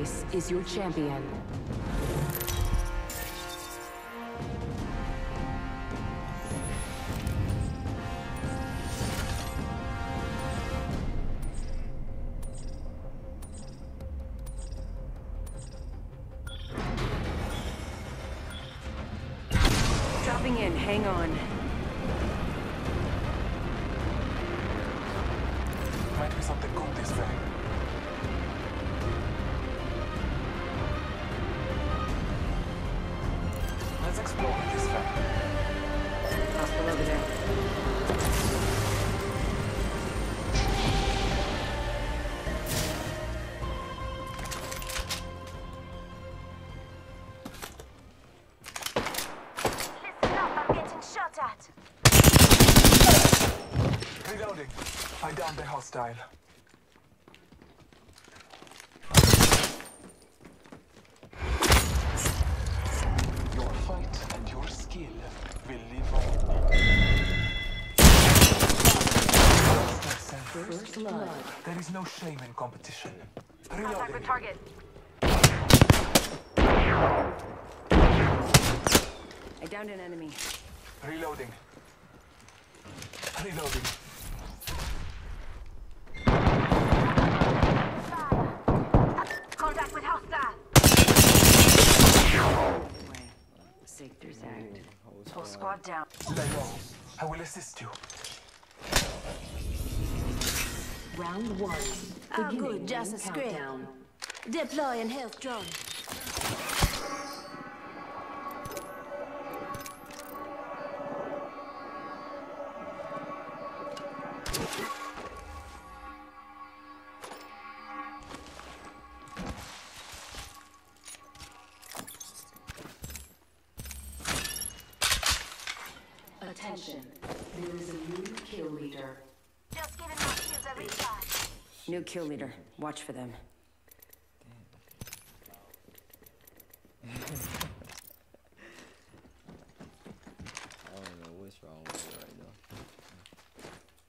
This is your champion. Dropping in, hang on. Might be something cool this way. Let's explore this way. Hostile over there. Listen up, I'm getting shot at. Reloading. I downed the hostile. Your fight and your skill will live on. First blood. There is no shame in competition. Contact Reloading. with target. I downed an enemy. Reloading. Reloading. Contact with hostile. Way. Sector's act. Whole squad down. Lay low. I will assist you. Round one. Oh, Beginning good, just ring a script. countdown. Deploying health drone. Attention. There is a new kill leader. Just giving my shields a recharge. New kill leader. Watch for them. I don't know what's wrong with it right now.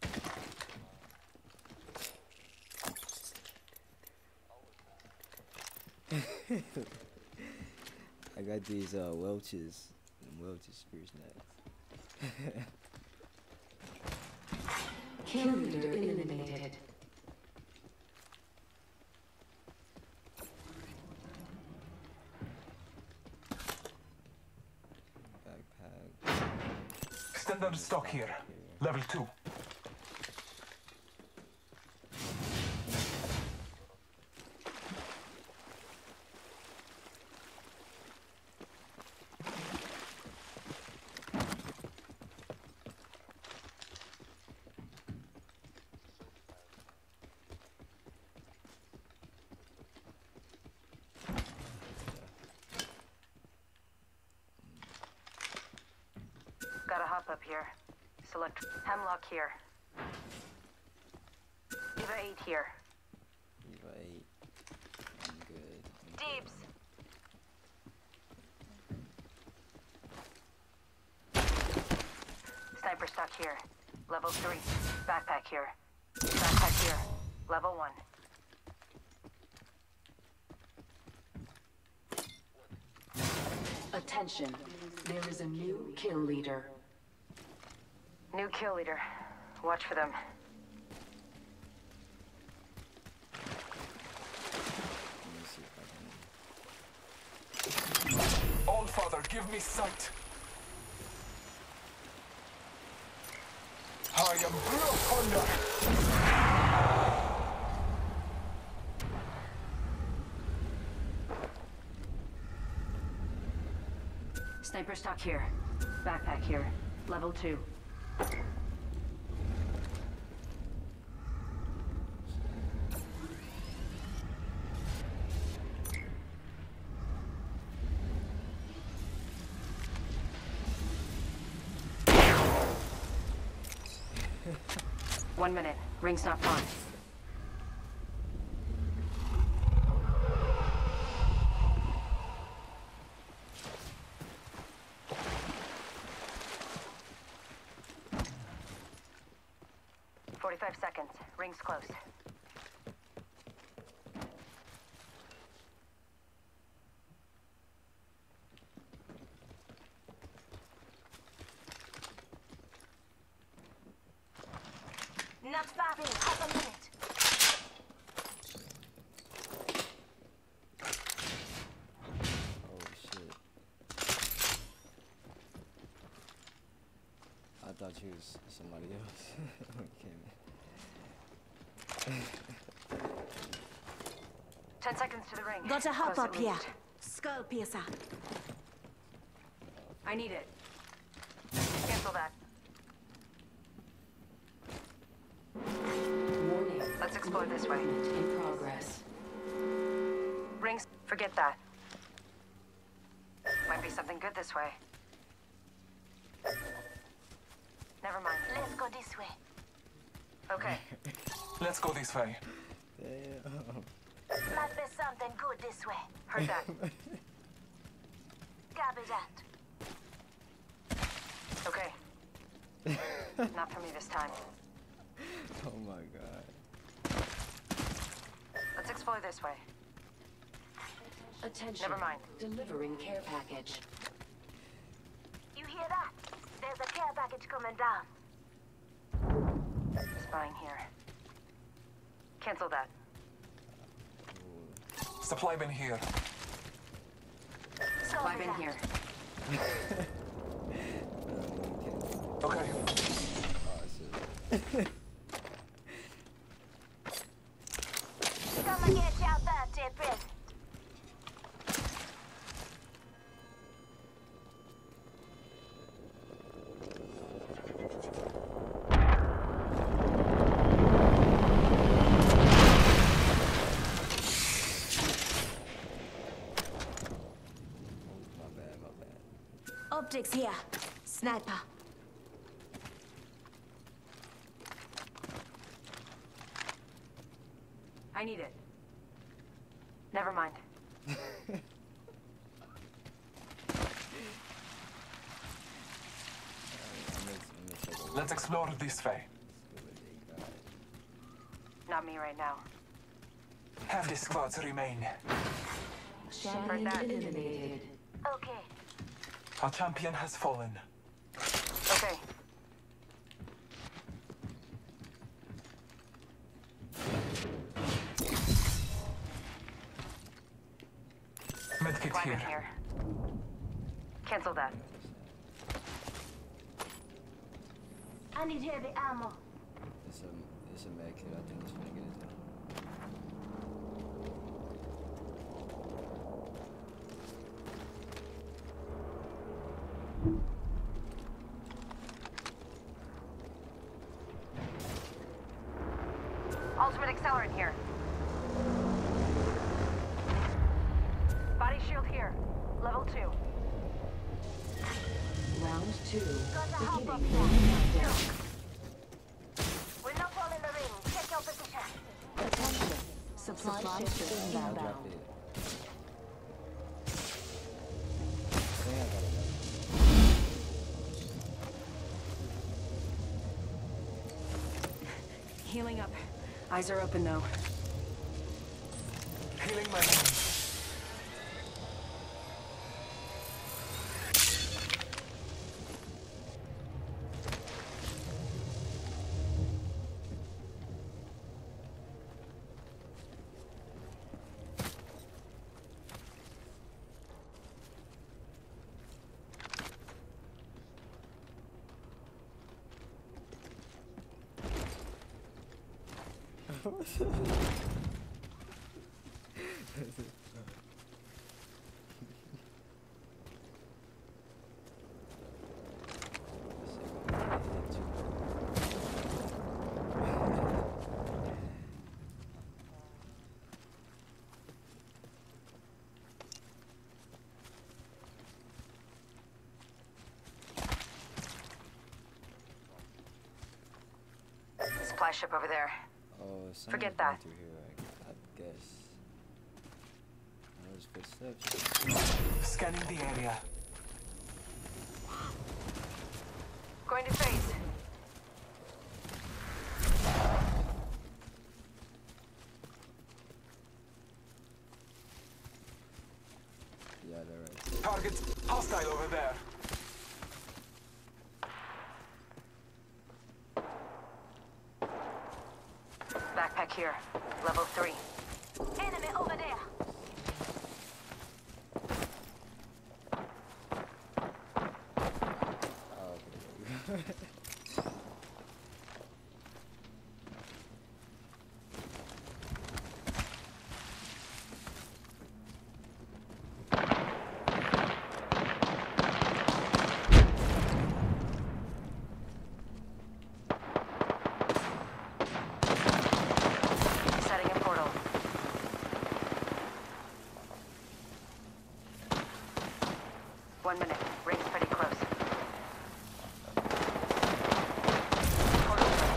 I got these Welch's fruit snacks. Kill leader eliminated. Backpack. Standard stock here. Level 2. Gotta hop up here. Select Hemlock here. Eva 8 here. Eva 8. I'm good. Deeps. Sniper stock here. Level 3. Backpack here. Backpack here. Level 1. Attention. There is a new kill leader. New kill leader. Watch for them. Let me see if I can. All Father, give me sight. I am Brother. Sniper stock here. Backpack here. Level 2. One minute. Ring's not fun. Seconds. Ring's close. Not far in. Half a minute. Oh shit. I thought you was somebody else. Okay. 10 seconds to the ring. Gotta hop Close up at here. least. Skull piercer. I need it. Cancel that. Warning. Let's explore this way. Movement in progress. Rings. Forget that. Might be something good this way. Never mind. Let's go this way. Okay. Let's go this way. Damn. Might be something good this way. Heard that. Copy that. Okay. Not for me this time. Oh my god. Let's explore this way. Attention. Never mind. Delivering care package. You hear that? There's a care package coming down. Spying here. Cancel that. Supply bin here. Supply bin here. Okay. Oh shit. Come and get you out there, Tippin. My bad. Optics here. Sniper. I need it. Never mind. Let's explore this way. Not me right now. Have the squads remain. Champion that. eliminated. Okay. Our champion has fallen. Okay. Medkit Supply bin here. here. Cancel that. I need heavy ammo. It's a med kit. I think it's gonna get it done. Ultimate accelerant here. Body shield here. Level 2. Round 2. Gotta hop up Beginning. here. Down. We're not all in the ring. Check your position. Attention. Supply ship I'll inbound. drop it. I think I got it. Healing up. Eyes are open though. Healing my wounds. Supply ship over there. Oh, someone's Forget going that. through here, I guess. Those footsteps. Scanning the area. Going to phase. Yeah, they're right. Target hostile over there. pack here. Level 3. Enemy over there. Oh, okay. Setting a portal. One minute. Ring's pretty close. Portal open.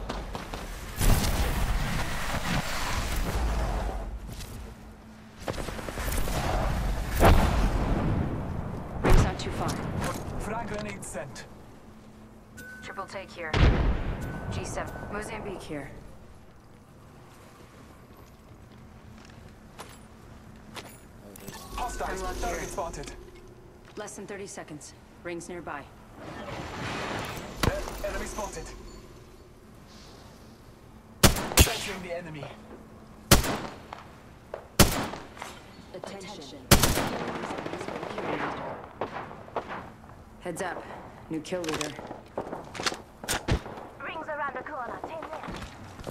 Ring's not too far. Frag grenade sent. Triple take here. G7. Mozambique here. Hostiles. Unlock Target here. spotted. Less than 30 seconds. Ring's nearby. Enemy spotted. Capturing the enemy. Attention. Heads up. New kill leader. Rings around the corner. 10 minutes.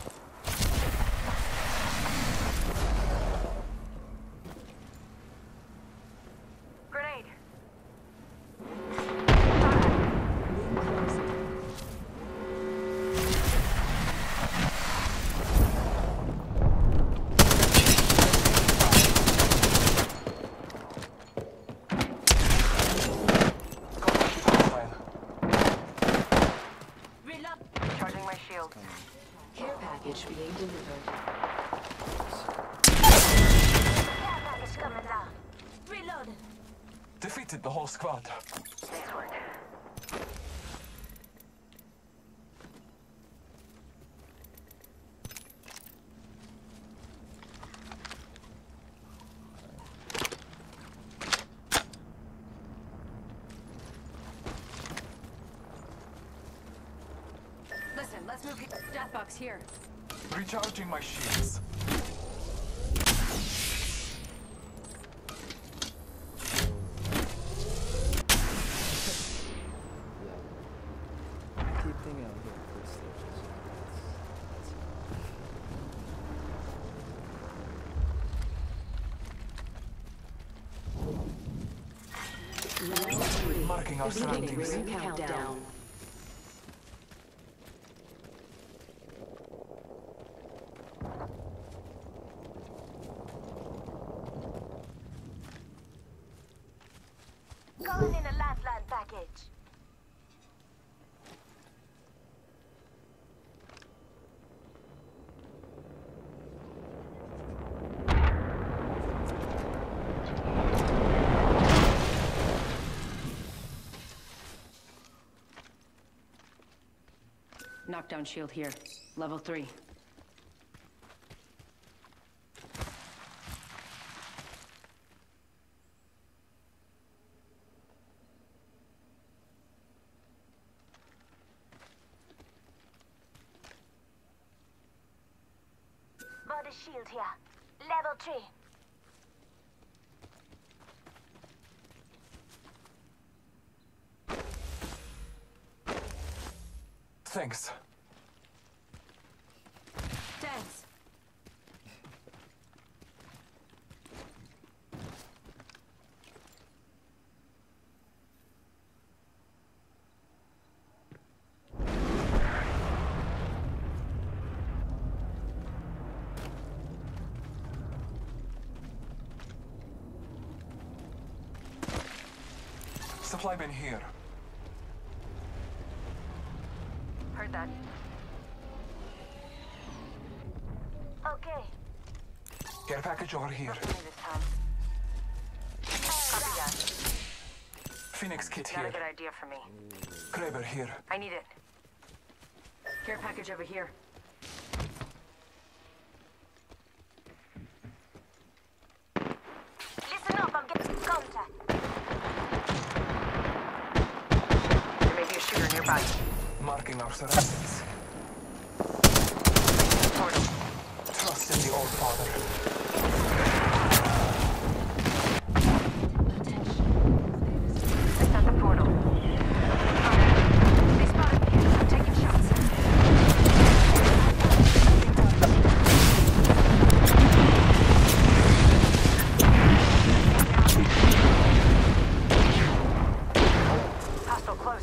Grenade. Hostile. Reload. Charging my shield. Care package being delivered. Care package coming down. Reload. Defeated the whole squad. Nice work. Listen, let's move here. Death box here. Recharging my shields. Yeah. I keep thinking I'm getting first stitches. Round 3. Marking our Beginning surroundings. ring countdown. Calling in a lifeline package. Knockdown shield here. Level 3. Body shield here. Level 3. Thanks. Thanks. Supply bin here. Heard that. Okay. Care package over here. Not for me this time. Copy that. Phoenix kit Not a here. good idea for me. Kraber here. I need it. Care package over here. Listen up, I'm getting contact. There may be a shooter nearby. Marking our surroundings. Portal. trust in the Old Father. It's at the portal. They spotted me. I'm taking shots. Hostile close.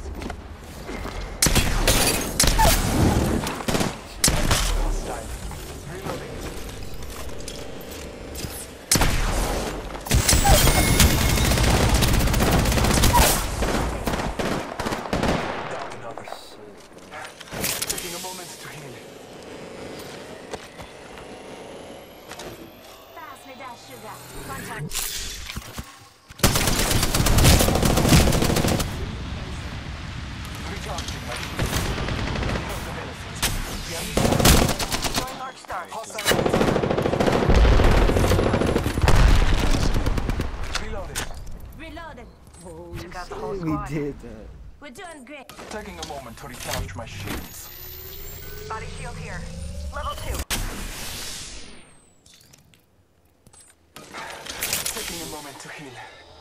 Hostile. Reloading. Down another. Taking a moment to heal. Pass me that sugar. Contact. Recharging my shield. Health of innocence. Showing large stars. Hostile. Reloading. Reloaded. Took out the whole We squad. did that. We're doing great. Taking a moment to recharge my shields. Body shield here. Level 2. Taking a moment to heal.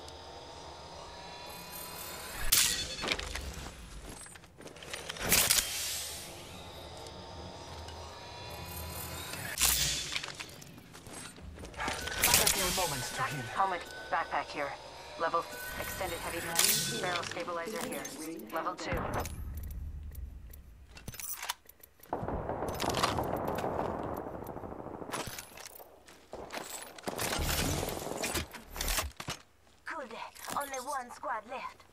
Taking a moment to heal. Helmet. Backpack here. Level. Extended heavy barrel stabilizer here. Level 2. Good. Only one squad left.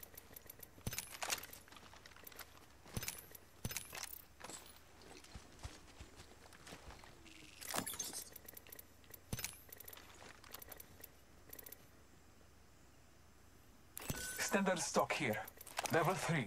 Standard stock here. Level 3.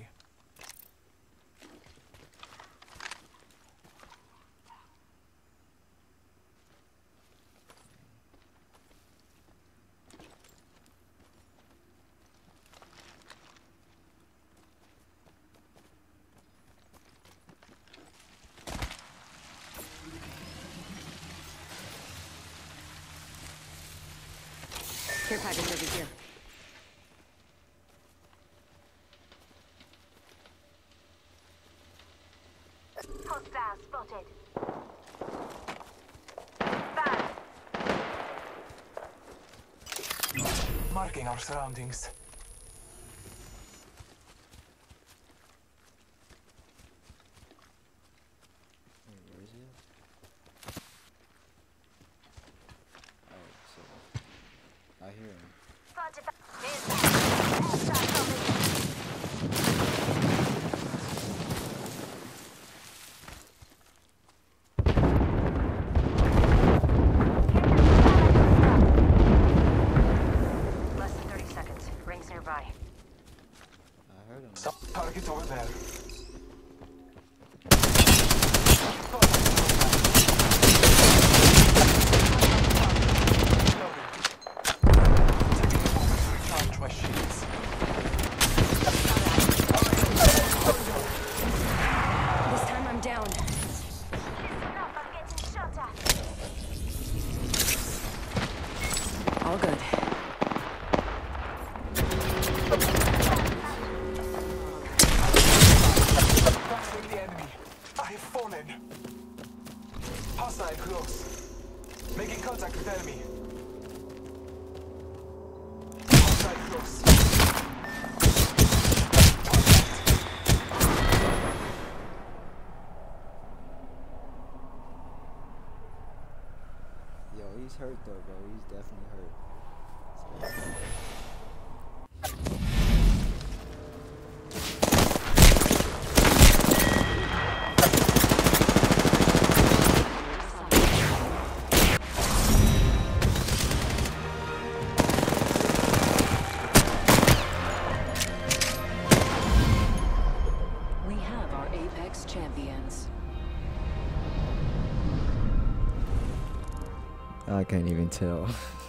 Care package over here. Hostile spotted. Bad. Marking our surroundings. Where is it? Oh, so I hear him. Spotted. Hostile coming. Less than 30 seconds. Rings nearby. I heard him. Some target over there. Recharge my shields. This time I'm down. Listen up, I'm getting shot at. All good. Battling the enemy. I have fallen. Hostile close. Making contact with enemy. Hostile close. Yo, he's hurt though, bro. He's definitely hurt. We have our Apex champions. I can't even tell.